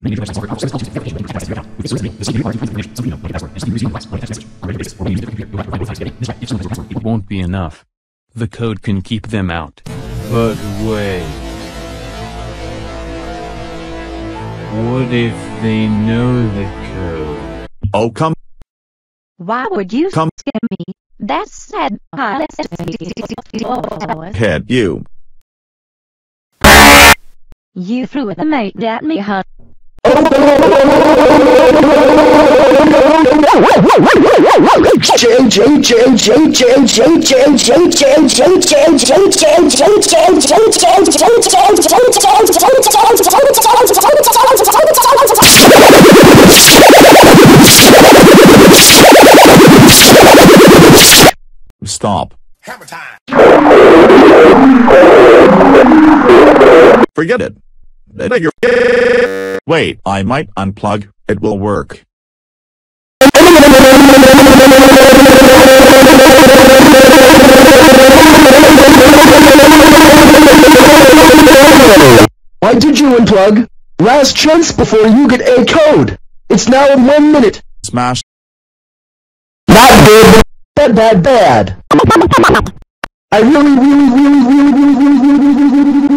Won't be enough. The code can keep them out. But wait. What if they know the code? Oh come. Why would you Come. scare me? That's sad. Head you. You threw the mate at me, huh? Stop. Hammer time. Forget it. Wait, I might unplug. It will work. Why did you unplug? Last chance before you get a code. It's now in 1 minute. Smash. Not good. Bad. I really